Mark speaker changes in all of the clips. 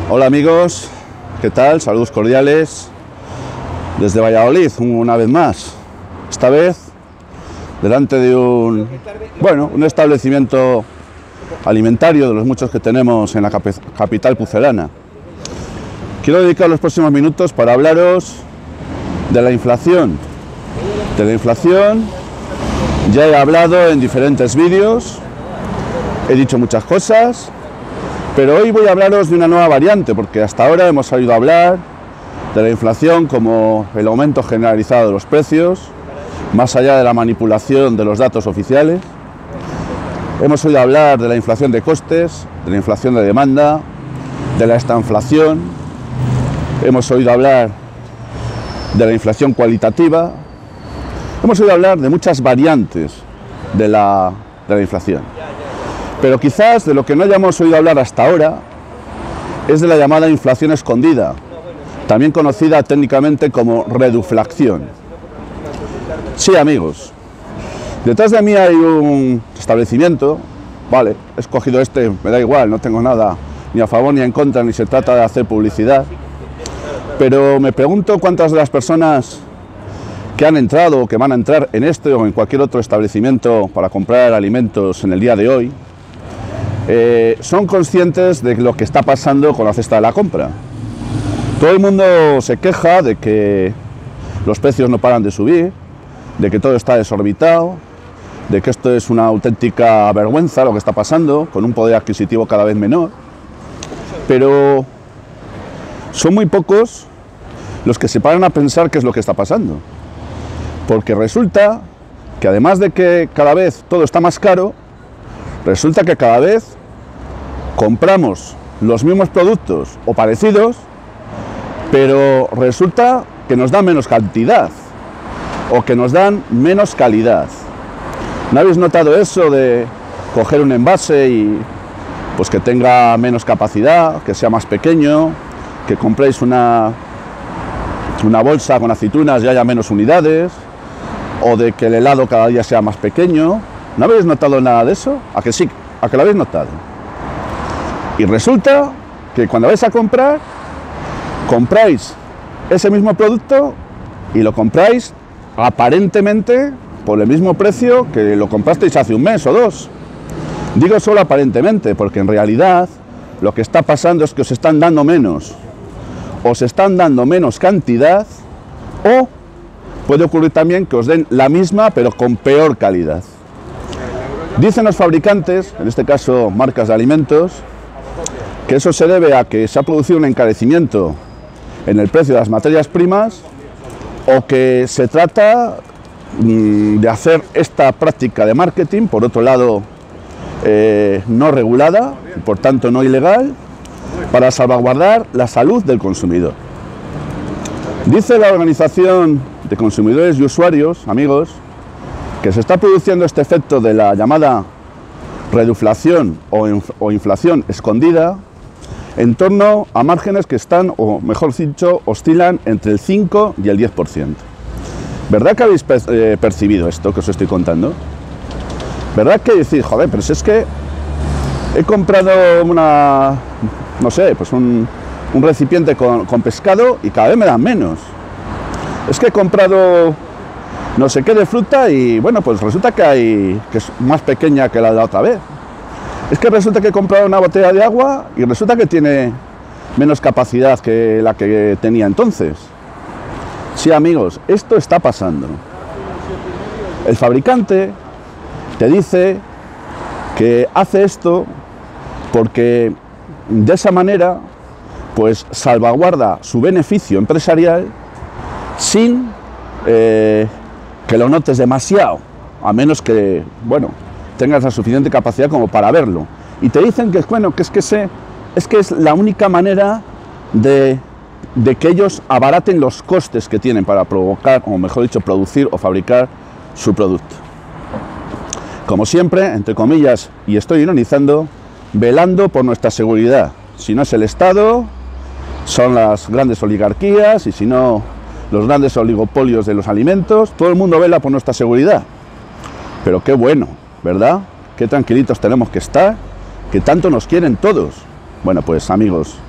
Speaker 1: Hola amigos, ¿qué tal? Saludos cordiales desde Valladolid, una vez más. Esta vez delante de un establecimiento alimentario de los muchos que tenemos en la capital pucelana. Quiero dedicar los próximos minutos para hablaros de la inflación. De la inflación ya he hablado en diferentes vídeos, he dicho muchas cosas, pero hoy voy a hablaros de una nueva variante, porque hasta ahora hemos oído hablar de la inflación como el aumento generalizado de los precios, más allá de la manipulación de los datos oficiales. Hemos oído hablar de la inflación de costes, de la inflación de demanda, de la estanflación. Hemos oído hablar de la inflación cualitativa. Hemos oído hablar de muchas variantes de la inflación. Pero quizás de lo que no hayamos oído hablar hasta ahora es de la llamada inflación escondida, también conocida técnicamente como reduflación. Sí, amigos, detrás de mí hay un establecimiento, vale, he escogido este, me da igual, no tengo nada ni a favor ni en contra, ni se trata de hacer publicidad, pero me pregunto cuántas de las personas que han entrado o que van a entrar en este o en cualquier otro establecimiento para comprar alimentos en el día de hoy, son conscientes de lo que está pasando con la cesta de la compra. Todo el mundo se queja de que los precios no paran de subir, de que todo está desorbitado, de que esto es una auténtica vergüenza lo que está pasando, con un poder adquisitivo cada vez menor, pero son muy pocos los que se paran a pensar qué es lo que está pasando, porque resulta que además de que cada vez todo está más caro, resulta que cada vez compramos los mismos productos o parecidos, pero resulta que nos dan menos cantidad o que nos dan menos calidad. ¿No habéis notado eso de coger un envase y pues que tenga menos capacidad, que sea más pequeño, que compréis una bolsa con aceitunas y haya menos unidades, o de que el helado cada día sea más pequeño? ¿No habéis notado nada de eso? ¿A que sí? ¿A que lo habéis notado? Y resulta que cuando vais a comprar, compráis ese mismo producto y lo compráis aparentemente por el mismo precio que lo comprasteis hace un mes o dos. Digo solo aparentemente, porque en realidad lo que está pasando es que os están dando menos, os están dando menos cantidad, o puede ocurrir también que os den la misma pero con peor calidad. Dicen los fabricantes, en este caso marcas de alimentos, que eso se debe a que se ha producido un encarecimiento en el precio de las materias primas, o que se trata de hacer esta práctica de marketing, por otro lado no regulada, y por tanto no ilegal, para salvaguardar la salud del consumidor. Dice la Organización de Consumidores y Usuarios, amigos, que se está produciendo este efecto de la llamada reduflación o inflación escondida en torno a márgenes que están, o mejor dicho, oscilan entre el 5 y el 10%. ¿Verdad que habéis percibido esto que os estoy contando? ¿Verdad que decís, joder, pero si es que he comprado un recipiente con pescado y cada vez me dan menos? Es que he comprado no sé qué de fruta y bueno, pues resulta que es más pequeña que la de la otra vez. Es que resulta que he comprado una botella de agua y resulta que tiene menos capacidad que la que tenía entonces. Sí, amigos, esto está pasando. El fabricante te dice que hace esto porque de esa manera pues salvaguarda su beneficio empresarial sin que lo notes demasiado, a menos que, bueno, tengas la suficiente capacidad como para verlo. Y te dicen que, bueno, que es la única manera de que ellos abaraten los costes que tienen para provocar, o mejor dicho, producir o fabricar su producto. Como siempre, entre comillas, y estoy ironizando, velando por nuestra seguridad. Si no es el Estado, son las grandes oligarquías, y si no, los grandes oligopolios de los alimentos. Todo el mundo vela por nuestra seguridad. Pero qué bueno, ¿verdad? Qué tranquilitos tenemos que estar, que tanto nos quieren todos. Bueno, pues amigos,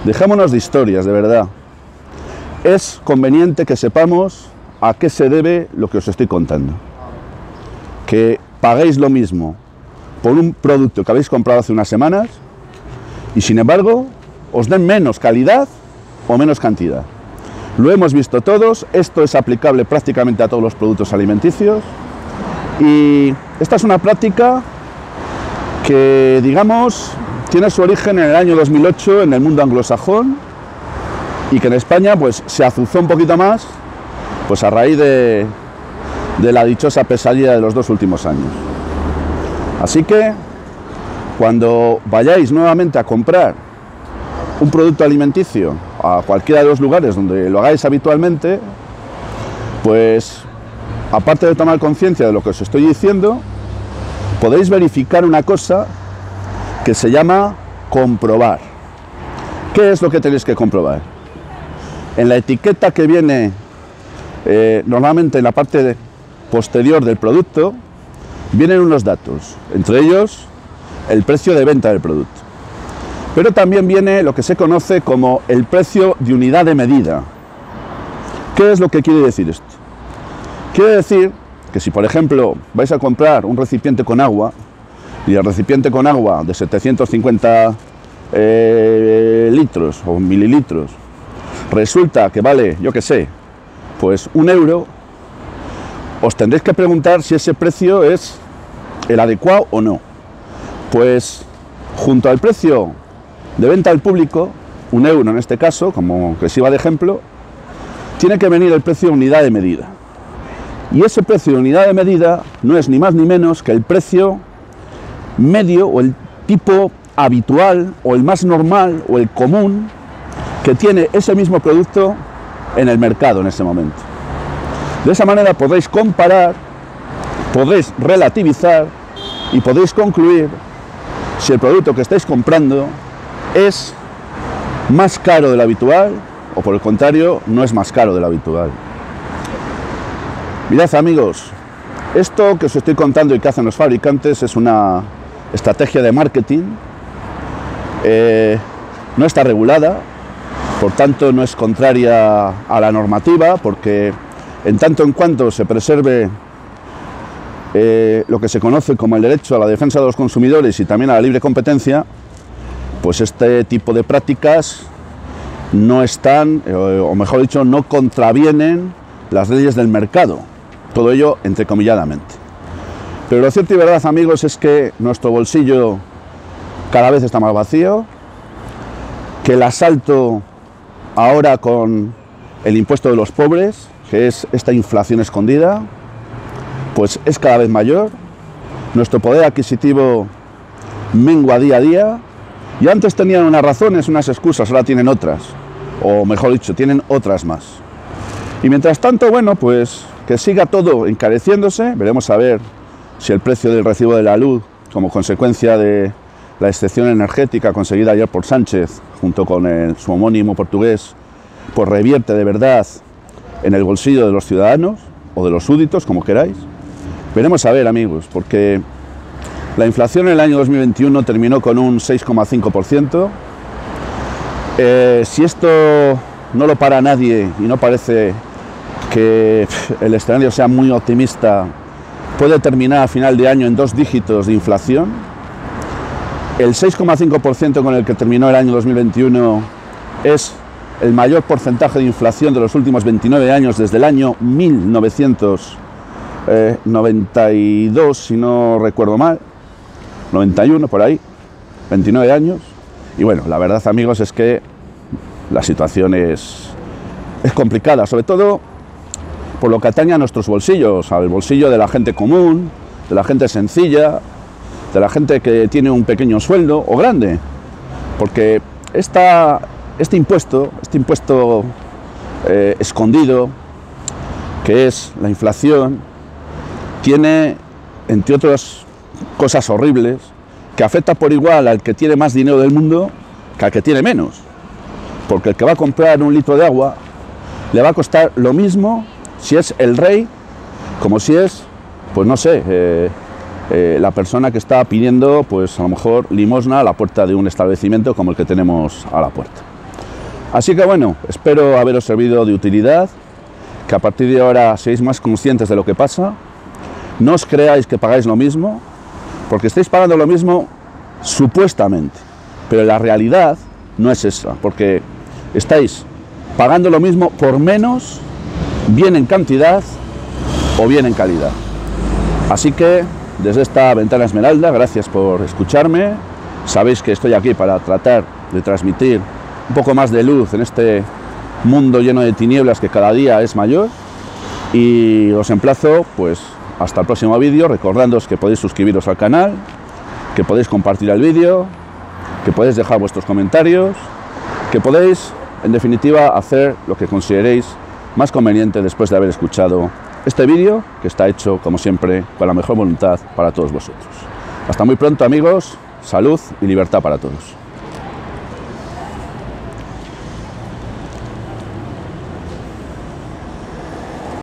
Speaker 1: Dejémonos de historias, de verdad. Es conveniente que sepamos a qué se debe lo que os estoy contando. Que paguéis lo mismo por un producto que habéis comprado hace unas semanas y sin embargo os den menos calidad o menos cantidad. Lo hemos visto todos, esto es aplicable prácticamente a todos los productos alimenticios y esta es una práctica que, digamos, tiene su origen en el año 2008 en el mundo anglosajón y que en España pues se azuzó un poquito más pues a raíz de la dichosa pesadilla de los 2 últimos años. Así que cuando vayáis nuevamente a comprar un producto alimenticio a cualquiera de los lugares donde lo hagáis habitualmente, pues aparte de tomar conciencia de lo que os estoy diciendo, podéis verificar una cosa que se llama comprobar. ¿Qué es lo que tenéis que comprobar? En la etiqueta que viene normalmente en la parte posterior del producto vienen unos datos, entre ellos el precio de venta del producto. Pero también viene lo que se conoce como el precio de unidad de medida. ¿Qué es lo que quiere decir esto? Quiere decir que si, por ejemplo, vais a comprar un recipiente con agua y el recipiente con agua de 750 litros o mililitros resulta que vale, yo qué sé, pues 1 euro, os tendréis que preguntar si ese precio es el adecuado o no. Pues junto al precio de venta al público, 1 euro en este caso, como que sirva de ejemplo, tiene que venir el precio de unidad de medida. Y ese precio de unidad de medida no es ni más ni menos que el precio medio o el tipo habitual o el más normal o el común que tiene ese mismo producto en el mercado en ese momento. De esa manera podéis comparar, podéis relativizar y podéis concluir si el producto que estáis comprando es más caro de lo habitual o por el contrario no es más caro de lo habitual. Mirad, amigos, esto que os estoy contando y que hacen los fabricantes es una estrategia de marketing, no está regulada, por tanto no es contraria a la normativa, porque en tanto en cuanto se preserve lo que se conoce como el derecho a la defensa de los consumidores y también a la libre competencia, pues este tipo de prácticas no están, o mejor dicho, no contravienen las leyes del mercado, todo ello entrecomilladamente. Pero lo cierto y verdad, amigos, es que nuestro bolsillo cada vez está más vacío, que el asalto ahora con el impuesto de los pobres, que es esta inflación escondida, pues es cada vez mayor, nuestro poder adquisitivo mengua día a día, y antes tenían unas razones, unas excusas, ahora tienen otras, o mejor dicho, tienen otras más. Y mientras tanto, bueno, pues que siga todo encareciéndose, veremos a ver si el precio del recibo de la luz, como consecuencia de la excepción energética conseguida ayer por Sánchez, junto con su homónimo portugués, pues revierte de verdad en el bolsillo de los ciudadanos, o de los súbditos, como queráis. Veremos a ver, amigos, porque la inflación en el año 2021 terminó con un 6,5%. Si esto no lo para nadie y no parece que el escenario sea muy optimista, puede terminar a final de año en 2 dígitos de inflación. El 6,5% con el que terminó el año 2021 es el mayor porcentaje de inflación de los últimos 29 años, desde el año 1992, si no recuerdo mal, 91 por ahí, 29 años. Y bueno, la verdad, amigos, es que la situación es complicada, sobre todo por lo que atañe a nuestros bolsillos, al bolsillo de la gente común, de la gente sencilla, de la gente que tiene un pequeño sueldo o grande, porque este impuesto escondido, que es la inflación, tiene, entre otras cosas horribles, que afecta por igual al que tiene más dinero del mundo que al que tiene menos, porque el que va a comprar 1 litro de agua le va a costar lo mismo si es el rey como si es, pues no sé, la persona que está pidiendo, pues a lo mejor limosna a la puerta de un establecimiento como el que tenemos a la puerta. Así que bueno, espero haberos servido de utilidad, que a partir de ahora seáis más conscientes de lo que pasa. No os creáis que pagáis lo mismo, porque estáis pagando lo mismo supuestamente, pero la realidad no es esa, porque estáis pagando lo mismo por menos, bien en cantidad o bien en calidad. Así que desde esta ventana esmeralda, gracias por escucharme. Sabéis que estoy aquí para tratar de transmitir un poco más de luz en este mundo lleno de tinieblas que cada día es mayor, y os emplazo pues hasta el próximo vídeo, recordándoos que podéis suscribiros al canal, que podéis compartir el vídeo, que podéis dejar vuestros comentarios, que podéis en definitiva hacer lo que consideréis más conveniente después de haber escuchado este vídeo, que está hecho como siempre con la mejor voluntad para todos vosotros. Hasta muy pronto, amigos. Salud y libertad para todos.